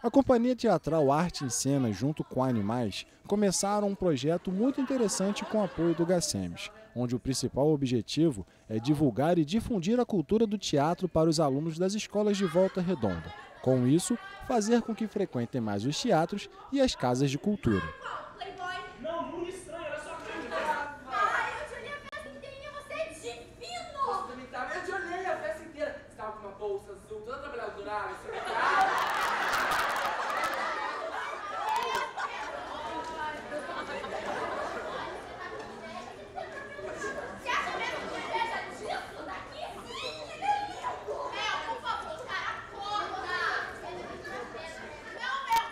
A Companhia Teatral Arte em Cena, junto com a Animais, começaram um projeto muito interessante com o apoio do GACEMS, onde o principal objetivo é divulgar e difundir a cultura do teatro para os alunos das escolas de Volta Redonda. Com isso, fazer com que frequentem mais os teatros e as casas de cultura. Não, muito estranho, era só Eu te olhei a festa inteirinha, você é divino! Eu te olhei a festa inteira. Você tava com uma bolsa azul, toda trabalhadora, Você acha mesmo que inveja disso daqui? Sim, ele é lindo! Mel, por favor, cara, acorda! Não, Mel,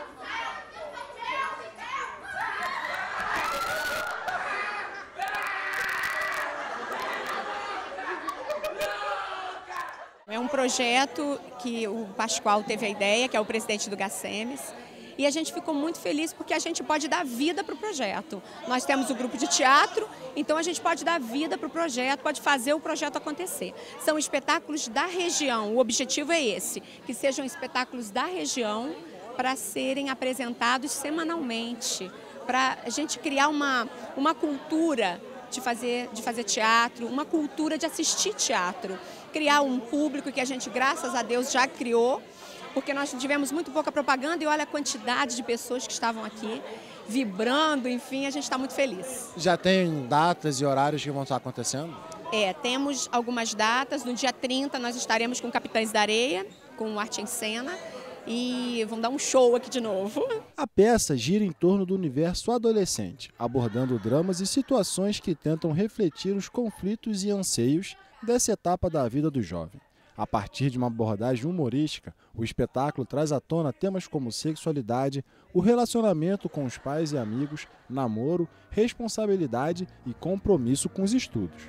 É um projeto que o Pascoal teve a ideia, que é o presidente do GACEMS, e a gente ficou muito feliz porque a gente pode dar vida para o projeto. Nós temos o grupo de teatro, então a gente pode dar vida para o projeto, pode fazer o projeto acontecer. São espetáculos da região, o objetivo é esse, que sejam espetáculos da região para serem apresentados semanalmente, para a gente criar uma cultura de fazer teatro, uma cultura de assistir teatro, criar um público que a gente, graças a Deus, já criou, porque nós tivemos muito pouca propaganda e olha a quantidade de pessoas que estavam aqui, vibrando, enfim, a gente está muito feliz. Já tem datas e horários que vão estar acontecendo? Temos algumas datas, no dia 30 nós estaremos com Capitães da Areia, com Arte em Cena, e vamos dar um show aqui de novo. A peça gira em torno do universo adolescente, abordando dramas e situações que tentam refletir os conflitos e anseios dessa etapa da vida do jovem. A partir de uma abordagem humorística, o espetáculo traz à tona temas como sexualidade, o relacionamento com os pais e amigos, namoro, responsabilidade e compromisso com os estudos.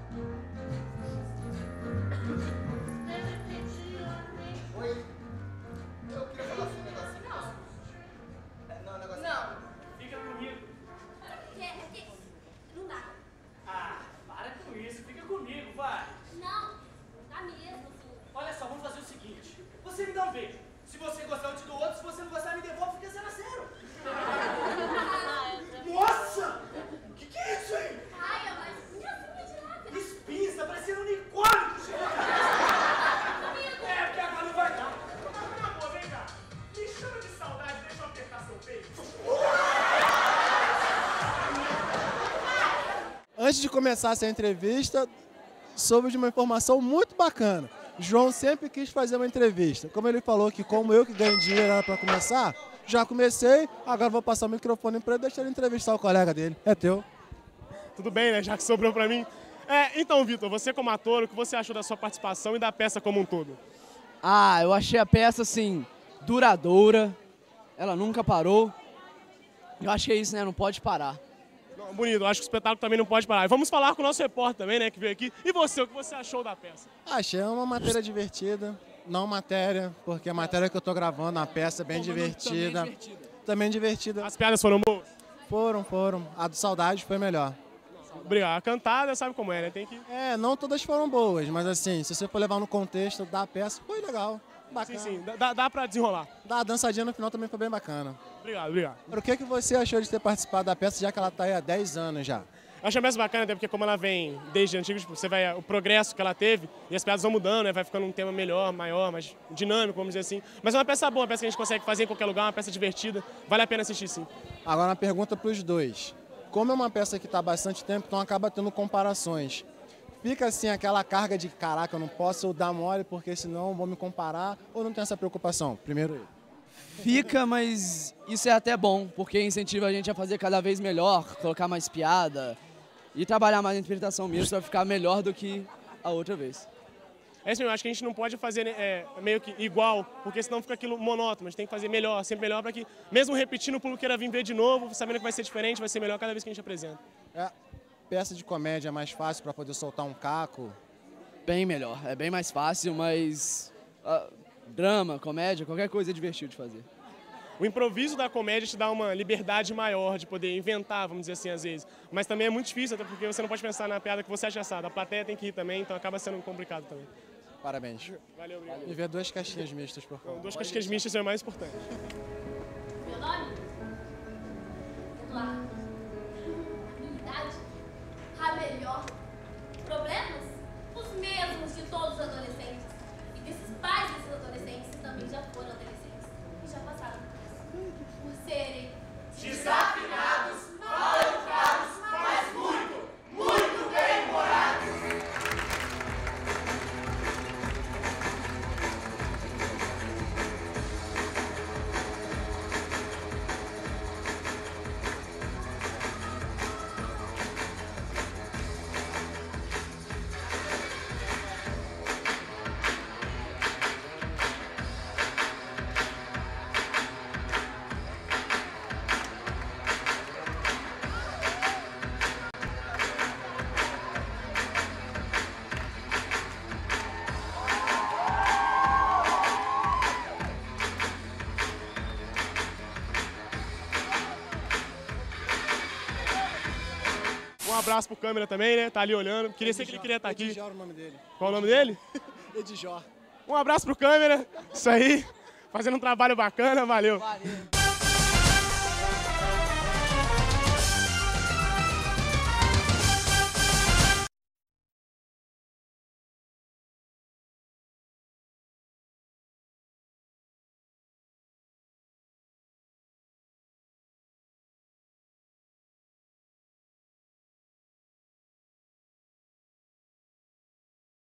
Fica comigo. Não dá. Ah, para com isso, fica comigo, vai. Não, dá mesmo, assim. Olha só, vamos fazer o seguinte. Você me dá um beijo. Se você gostar, eu te dou outro. Se você não gostar, me devolve, fica 0 a 0. Nossa! Que é isso aí? Ai, mas minha de nada. Espinhos, tá parecendo um unicórnio. É, porque agora não vai dar. Na boa, vem cá. Me chama de saudade, deixa eu apertar seu peito. Antes de começar essa entrevista, soube de uma informação muito bacana. João sempre quis fazer uma entrevista. Como ele falou que como eu que ganho dinheiro era para começar, já comecei, agora vou passar o microfone para ele deixar ele entrevistar o colega dele. É teu. Tudo bem, né? Já que sobrou pra mim. Então, Vitor, você como ator, o que você achou da sua participação e da peça como um todo? Eu achei a peça, assim, duradoura. Ela nunca parou. Eu acho que é isso, né? Não pode parar. Não, bonito, eu acho que o espetáculo também não pode parar. E vamos falar com o nosso repórter também, né, que veio aqui. E você, o que você achou da peça? Achei uma matéria divertida. Não matéria, porque a matéria que eu tô gravando, a peça é bem divertida. Também divertida. As piadas foram boas? Foram. A do Saudade foi melhor. Obrigado. A cantada, sabe como é, né? Tem que... Não todas foram boas, mas assim, se você for levar no contexto da peça, foi legal. Bacana. Sim. Dá pra desenrolar. A dançadinha no final também foi bem bacana. Obrigado. O que você achou de ter participado da peça, já que ela está aí há 10 anos já? Eu achei a peça bacana, até porque como ela vem desde antigo, tipo, você vai o progresso que ela teve e as piadas vão mudando, né? Vai ficando um tema melhor, maior, mais dinâmico, vamos dizer assim. Mas é uma peça boa, uma peça que a gente consegue fazer em qualquer lugar, uma peça divertida. Vale a pena assistir, sim. Agora uma pergunta para os dois. Como é uma peça que está há bastante tempo, então acaba tendo comparações. Fica assim aquela carga de, caraca, eu não posso dar mole porque senão vão me comparar, ou não tem essa preocupação? Primeiro ele. Fica, mas isso é até bom, porque incentiva a gente a fazer cada vez melhor, colocar mais piada e trabalhar mais a interpretação mesmo para ficar melhor do que a outra vez. É isso mesmo, acho que a gente não pode fazer meio que igual, porque senão fica aquilo monótono. A gente tem que fazer melhor, sempre melhor, para que, mesmo repetindo, o público queira vir ver de novo, sabendo que vai ser diferente, vai ser melhor cada vez que a gente apresenta. Peça de comédia é mais fácil para poder soltar um caco? Bem melhor, é bem mais fácil, mas drama, comédia, qualquer coisa é divertido de fazer. O improviso da comédia te dá uma liberdade maior de poder inventar, vamos dizer assim, às vezes. Mas também é muito difícil, até porque você não pode pensar na piada que você acha engraçada. A plateia tem que ir também, então acaba sendo complicado também. Parabéns. Valeu, obrigado. E ver 2 caixinhas mistas, por favor. 2 caixinhas mistas é o mais importante. Meu nome? Eduardo. A minha idade? A melhor. Problemas? Os mesmos de todos os adolescentes. E desses pais desses adolescentes que também já foram adolescentes. E já passaram por serem Desafinados, mal educados, mas muito, muito bem-humorados. Um abraço pro câmera também, né? Tá ali olhando. Queria ser que ele queria estar aqui. Edjor, o nome dele. Qual o nome dele? Edjor. Um abraço pro câmera. Isso aí. Fazendo um trabalho bacana. Valeu. Valeu.